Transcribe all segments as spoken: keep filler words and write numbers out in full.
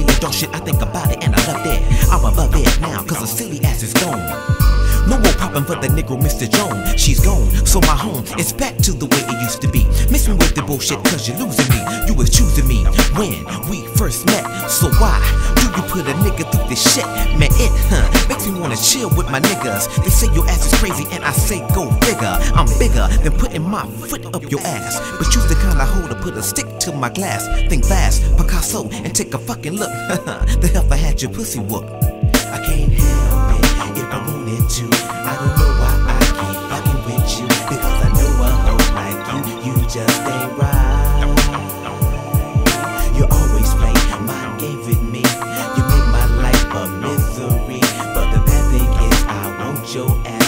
me and dog shit, I think about it and I love that. I'm above it now, cause the silly ass is gone. No more poppin' for the Negro Mister Jones. She's gone, so my home is back to the way it used to be. Missing with the bullshit cause you're losing me. You was choosing me when we first met. So why do you put a nigga through this shit? Man, it huh, makes me wanna chill with my niggas. They say your ass is crazy and I say go figure. I'm bigger than putting my foot up your ass. But you's the kind of hoe to put a stick to my glass. Think fast, Pikahsso, and take a fucking look. The hell I had your pussy whooped. I can't help it if I wanted to. I don't know why I keep fucking with you, because I know a hoe like you, you just ain't right. You always play mind game with me. You make my life a misery, but the bad thing is I want your ass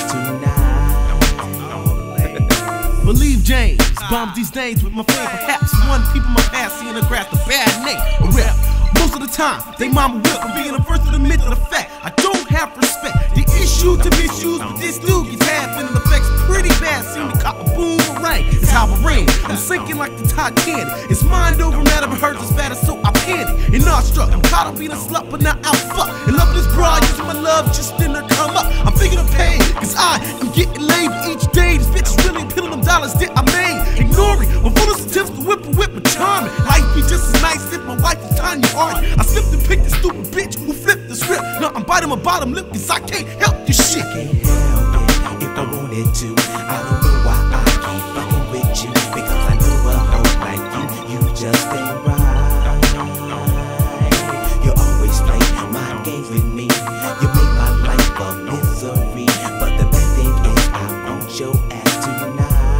tonight. Believe James, bomb these names with my fame. Perhaps one people my past seeing a graph, the bad name, a rap. Most of the time, they mama whip. I'm being the first to admit to the fact I don't have respect. The issue to misuse, but this dude gets half in the effects pretty bad. Seem to cop a boomerang. It's how I rain. I'm sinking like the Titanic. It's mind over matter, but hurts as bad as so I panic. And awestruck, I'm caught up being a slut, but now I'm fucked. In love with this broad, using my love just in her come up. I'm thinking of pain, cause I am getting laid each day. This bitch is really peeling them dollars that I made. Ignoring my fullest attempts to whip a whip with charming. Life be just as nice if my wife is Tanya Harding. I slipped and picked the stupid bitch who flipped the script. Now I'm biting my bottom lip cause I can't help this shit. I can't help it if I wanted to. I don't know why I keep fucking with you, because I know a hoe like you, you just ain't right. You always play mind games with me. You make my life a misery, but the bad thing is I want your ass tonight.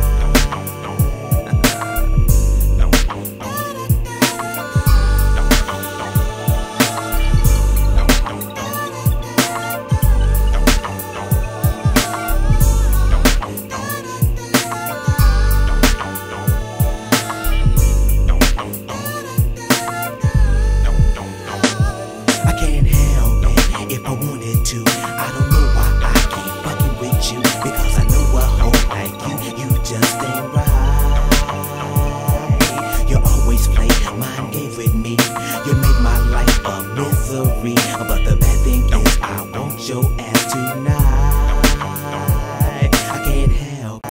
If I wanted to, I don't know why I keep fucking with you, because I know a hoe like you, you just ain't right. You always play mind games with me. You make my life a misery, but the bad thing is I want your ass tonight.